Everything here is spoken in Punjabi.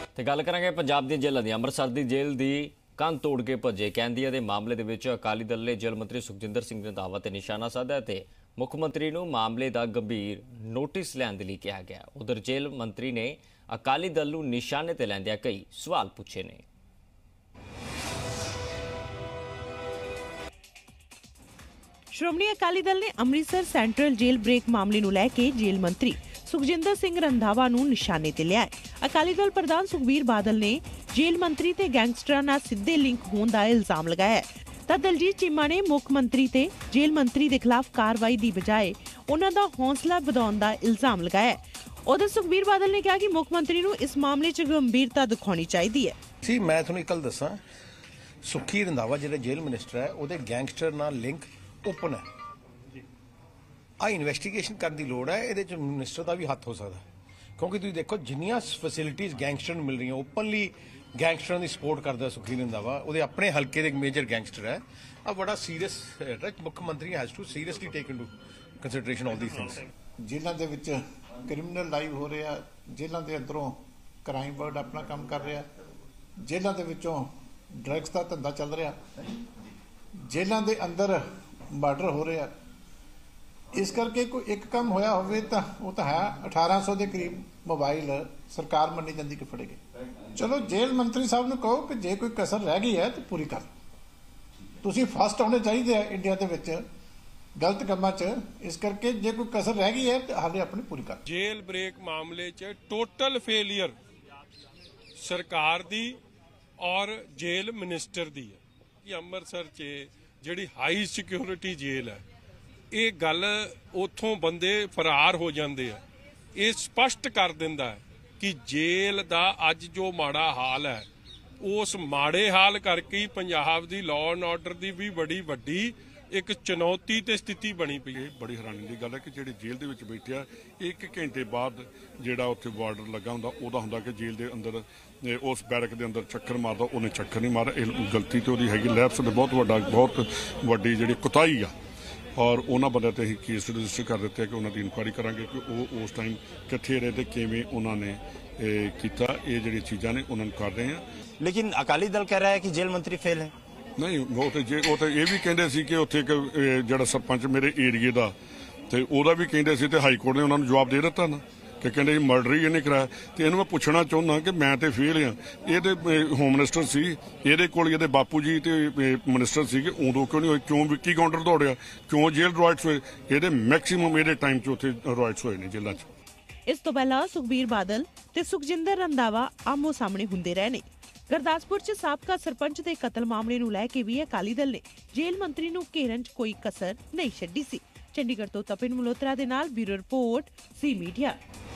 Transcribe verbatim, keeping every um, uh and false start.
ਤੇ ਗੱਲ ਕਰਾਂਗੇ ਪੰਜਾਬ ਦੀਆਂ ਜੇਲ੍ਹਾਂ ਦੀ। ਅੰਮ੍ਰਿਤਸਰ ਦੀ ਜੇਲ੍ਹ ਦੀ ਕੰਨ ਤੋੜ ਕੇ ਭੱਜੇ ਕੈਦੀਆਂ ਦੇ ਮਾਮਲੇ ਦੇ ਵਿੱਚ ਅਕਾਲੀ ਦਲ ਨੇ ਜੇਲ੍ਹ ਮੰਤਰੀ ਸੁਖਜਿੰਦਰ ਸਿੰਘ ਰੰਧਾਵਾ ਤੇ ਨਿਸ਼ਾਨਾ ਸਾਧਿਆ ਤੇ ਮੁੱਖ ਮੰਤਰੀ ਨੂੰ ਮਾਮਲੇ ਦਾ ਗੰਭੀਰ ਨੋਟਿਸ ਲੈਣ ਦੇ ਲਈ ਕਿਹਾ ਗਿਆ। ਉਧਰ ਜੇਲ੍ਹ ਮੰਤਰੀ ਨੇ ਅਕਾਲੀ ਦਲ ਨੂੰ ਨਿਸ਼ਾਨੇ ਤੇ ਲੈਂਦਿਆਂ ਕਈ ਸਵਾਲ ਪੁੱਛੇ ਨੇ। ਸ਼੍ਰੋਮਣੀ ਅਕਾਲੀ ਦਲ ਨੇ ਅੰਮ੍ਰਿਤਸਰ ਸੈਂਟਰਲ ਜੇਲ੍ਹ ਬ੍ਰੇਕ ਮਾਮਲੇ ਨੂੰ ਲੈ ਕੇ ਜੇਲ੍ਹ ਮੰਤਰੀ ਸੁਖਜਿੰਦਰ ਸਿੰਘ ਰੰਧਾਵਾ ਨੂੰ ਨਿਸ਼ਾਨੇ ਤੇ ਲਿਆ ਹੈ। ਅਕਾਲੀ ਦਲ ਪ੍ਰਧਾਨ ਸੁਖਬੀਰ ਬਾਦਲ ਨੇ ਜੇਲ੍ਹ ਮੰਤਰੀ ਤੇ ਗੈਂਗਸਟਰਾਂ ਨਾਲ ਸਿੱਧੇ ਲਿੰਕ ਹੋਣ ਦਾ ਇਲਜ਼ਾਮ ਲਗਾਇਆ ਹੈ। ਤਾਂ ਦਲਜੀਤ ਚੀਮਾ ਨੇ ਮੁੱਖ ਮੰਤਰੀ ਤੇ ਜੇਲ੍ਹ ਮੰਤਰੀ ਦੇ ਖਿਲਾਫ ਕਾਰਵਾਈ ਦੀ ਬਜਾਏ ਉਹਨਾਂ ਦਾ ਹੌਸਲਾ ਵਧਾਉਣ ਦਾ ਇਲਜ਼ਾਮ ਲਗਾਇਆ ਹੈ। ਉਧਰ ਸੁਖਬੀਰ ਬਾਦਲ ਨੇ ਕਿਹਾ ਕਿ ਮੁੱਖ ਮੰਤਰੀ ਨੂੰ ਇਸ ਮਾਮਲੇ 'ਚ ਗੰਭੀਰਤਾ ਦਿਖਾਉਣੀ ਚਾਹੀਦੀ ਹੈ। ਸੀ ਮੈਂ ਤੁਹਾਨੂੰ ਇੱਕ ਗੱਲ ਦੱਸਾਂ, ਸੁਖੀ ਰੰਧਾਵਾ ਜਿਹੜੇ ਜੇਲ੍ਹ ਮਿਨਿਸਟਰ ਹੈ ਉਹਦੇ ਗੈਂਗਸਟਰ ਨਾਲ ਲਿੰਕ ਓਪਨ ਹੈ। ਆ ਇਨਵੈਸਟੀਗੇਸ਼ਨ ਕਰਨ ਦੀ ਲੋੜ ਹੈ। ਇਹਦੇ 'ਚ ਮਿਨਿਸਟਰ ਦਾ ਵੀ ਹੱਥ ਹੋ ਸਕਦਾ ਕਿਉਂਕਿ ਤੁਸੀਂ ਦੇਖੋ ਜਿੰਨੀਆਂ ਫੈਸਿਲਿਟੀਜ਼ ਗੈਂਗਸਟਰ ਨੂੰ ਮਿਲ ਰਹੀਆਂ, ਓਪਨਲੀ ਗੈਂਗਸਟਰਾਂ ਦੀ ਸਪੋਰਟ ਕਰਦਾ ਸੁਖੀ ਰੰਧਾਵਾ, ਉਹਦੇ ਆਪਣੇ ਹਲਕੇ ਦੇ ਇੱਕ ਮੇਜਰ ਗੈਂਗਸਟਰ ਹੈ। ਆ ਬੜਾ ਸੀਰੀਅਸ ਹੈ। ਮੁੱਖ ਮੰਤਰੀ has to seriously take into consideration all these things. ਜੇਲ੍ਹਾਂ ਦੇ ਵਿੱਚ ਕ੍ਰਿਮੀਨਲ ਲਾਈਵ ਹੋ ਰਿਹਾ, ਜੇਲ੍ਹਾਂ ਦੇ ਅੰਦਰੋਂ ਕ੍ਰਾਈਮ ਬਰਡ ਆਪਣਾ ਕੰਮ ਕਰ ਰਿਹਾ, ਜੇਲ੍ਹਾਂ ਦੇ ਵਿੱਚੋਂ ਡਰੱਗਸ ਦਾ ਧੰਦਾ ਚੱਲ ਰਿਹਾ, ਜੇਲ੍ਹਾਂ ਦੇ ਅੰਦਰ ਮਰਡਰ ਹੋ ਰਿਹਾ। ਇਸ ਕਰਕੇ ਕੋਈ ਇੱਕ ਕੰਮ ਹੋਇਆ ਹੋਵੇ ਤਾਂ ਉਹ ਤਾਂ ਹੈ ਅਠਾਰਾਂ ਸੌ ਦੇ ਕਰੀਬ ਮੋਬਾਈਲ ਸਰਕਾਰ ਮੰਨੀ ਜਾਂਦੀ ਕਿ ਫੜੇਗੀ। ਚਲੋ ਜੇਲ੍ਹ ਮੰਤਰੀ ਸਾਹਿਬ ਨੂੰ ਕਹੋ ਕਿ ਜੇ ਕੋਈ ਕਸਰ ਰਹਿ ਗਈ ਹੈ ਤਾਂ ਪੂਰੀ ਕਰ। ਤੁਸੀਂ ਫਸਟ ਆਉਣੇ ਚਾਹੀਦੇ ਆ ਇੰਡੀਆ ਦੇ ਵਿੱਚ ਗਲਤ ਕੰਮਾਂ 'ਚ। ਇਸ ਕਰਕੇ ਜੇ ਕੋਈ ਕਸਰ ਰਹਿ ਗਈ ਹੈ ਤਾਂ ਹਾਲੇ ਆਪਣੀ ਪੂਰੀ ਕਰ। ਜੇਲ੍ਹ ਬ੍ਰੇਕ ਮਾਮਲੇ 'ਚ ਟੋਟਲ ਫੇਲੀਅਰ ਸਰਕਾਰ ਦੀ ਔਰ ਜੇਲ੍ਹ ਮਿਨਿਸਟਰ ਦੀ ਹੈ ਕਿ ਅੰਮ੍ਰਿਤਸਰ 'ਚ ਜਿਹੜੀ ਹਾਈ ਸਿਕਿਉਰਿਟੀ ਜੇਲ੍ਹ ਹੈ, ਇਹ ਗੱਲ ਉੱਥੋਂ ਬੰਦੇ ਫਰਾਰ ਹੋ ਜਾਂਦੇ ਆ। ਇਹ ਸਪਸ਼ਟ ਕਰ ਦਿੰਦਾ ਹੈ ਕਿ ਜੇਲ੍ਹ ਦਾ ਅੱਜ ਜੋ ਮਾੜਾ ਹਾਲ ਹੈ, ਉਸ ਮਾੜੇ ਹਾਲ ਕਰਕੇ ਹੀ ਪੰਜਾਬ ਦੀ ਲਾਅ ਐਂਡ ਆਰਡਰ ਦੀ ਵੀ ਬੜੀ ਵੱਡੀ ਇੱਕ ਚੁਣੌਤੀ ਤੇ ਸਥਿਤੀ ਬਣੀ ਪਈ ਹੈ। ਬੜੀ ਹੈਰਾਨੀ ਦੀ ਗੱਲ ਹੈ ਕਿ ਜਿਹੜੇ ਜੇਲ੍ਹ ਦੇ ਵਿੱਚ ਬੈਠੇ ਆ, ਇੱਕ ਘੰਟੇ ਬਾਅਦ ਜਿਹੜਾ ਉੱਥੇ ਬਾਰਡਰ ਲੱਗਾ ਹੁੰਦਾ ਉਹਦਾ ਹੁੰਦਾ ਕਿ ਜੇਲ੍ਹ ਦੇ ਅੰਦਰ ਉਸ ਬੈਰਕ ਦੇ ਅੰਦਰ ਚੱਕਰ ਮਾਰਦਾ, ਉਹਨੇ ਚੱਕਰ ਨਹੀਂ ਮਾਰਿਆ। ਇਹ ਗਲਤੀ ਤੇ ਉਹਦੀ ਹੈਗੀ, ਲੈਪਸ ਦੇ ਬਹੁਤ ਵੱਡਾ ਬਹੁਤ ਵੱਡੀ ਜਿਹੜੀ ਕੁਤਾਹੀ ਆ। ਔਰ ਉਹਨਾਂ ਬੰਦਿਆਂ ਤੇ ਅਸੀਂ ਕੇਸ ਰਜਿਸਟਰ ਕਰ ਦਿੱਤੇ ਕਿ ਉਹਨਾਂ ਦੀ ਇਨਕੁਆਇਰੀ ਕਰਾਂਗੇ ਕਿ ਉਹ ਉਸ ਟਾਈਮ ਕਿੱਥੇ ਰਹੇ ਤੇ ਕਿਵੇਂ ਉਹਨਾਂ ਨੇ ਕੀਤਾ। ਇਹ ਜਿਹੜੀਆਂ ਚੀਜ਼ਾਂ ਨੇ ਉਹਨਾਂ ਨੂੰ ਕਰ ਰਹੇ ਆ। ਲੇਕਿਨ ਅਕਾਲੀ ਦਲ ਕਹਿ ਰਿਹਾ ਹੈ ਕਿ ਜੇਲ੍ਹ ਮੰਤਰੀ ਫੇਲ ਹੈ। ਨਹੀਂ, ਉਹ ਤੇ ਜੇ ਉਹ ਤੇ ਇਹ ਵੀ ਕਹਿੰਦੇ ਸੀ ਕਿ ਉੱਥੇ ਜਿਹੜਾ ਸਰਪੰਚ ਮੇਰੇ ਏਰੀਏ ਦਾ ਤੇ ਉਹਦਾ ਵੀ ਕਹਿੰਦੇ ਸੀ ਤੇ ਹਾਈ ਕੋਰਟ ਨੇ ਉਹਨਾਂ ਨੂੰ ਜਵਾਬ ਦੇ ਦਿੱਤਾ ਨਾ ਕਿ ਕਹਿੰਦੇ ਮਰਡਰ ਹੀ ਇਹਨੇ ਕਰਾਇਆ। ਤੇ ਇਹਨੂੰ ਮੈਂ ਪੁੱਛਣਾ ਚਾਹੁੰਦਾ ਕਿ ਮੈਂ ਤੇ ਫੇਲ ਆ, ਇਹਦੇ ਹੋਮ ਮਿਨਿਸਟਰ ਸੀ, ਇਹਦੇ ਕੋਲ ਇਹਦੇ ਬਾਪੂ ਜੀ ਤੇ ਮਿਨਿਸਟਰ ਸੀਗੇ, ਉਦੋਂ ਕਿਉਂ ਨਹੀਂ ਹੋਏ? ਕਿਉਂ ਵਿੱਕੀ ਕਾਊਂਟਰ ਦੌੜਿਆ? ਕਿਉਂ ਜੇਲ੍ਹ ਰਾਈਟਸ ਹੋਏ? ਇਹਦੇ ਮੈਕਸਿਮਮ ਇਹਦੇ ਟਾਈਮ 'ਚ ਉੱਥੇ ਰਾਈਟਸ ਹੋਏ ਨੇ ਜੇਲ੍ਹਾਂ 'ਚ। ਇਸ ਤੋਂ ਪਹਿਲਾਂ ਸੁਖਬੀਰ ਬਾਦਲ ਤੇ ਸੁਖਜਿੰਦਰ ਰੰਧਾਵਾ ਆਮੋ ਸਾਹਮਣੇ ਹੁੰਦੇ ਰਹੇ ਨੇ। ਗੁਰਦਾਸਪੁਰ 'ਚ ਸਾਬਕਾ ਸਰਪੰਚ ਦੇ ਕਤਲ ਮਾਮਲੇ ਨੂੰ ਲੈ ਕੇ ਵੀ ਅਕਾਲੀ ਦਲ ਨੇ ਜੇਲ੍ਹ ਮੰਤਰੀ ਨੂੰ ਘੇਰਨ 'ਚ ਕੋਈ ਕਸਰ ਨਹੀਂ ਛੱਡੀ ਸੀ। ਚੰਡੀਗੜ੍ਹ ਤੋਂ ਤਪਨ ਮਲਹੋਤਰਾ ਦੇ ਨਾਲ ਬਿਊਰੋ ਰਿਪੋਰਟ, ਸੀ ਮੀਡੀਆ।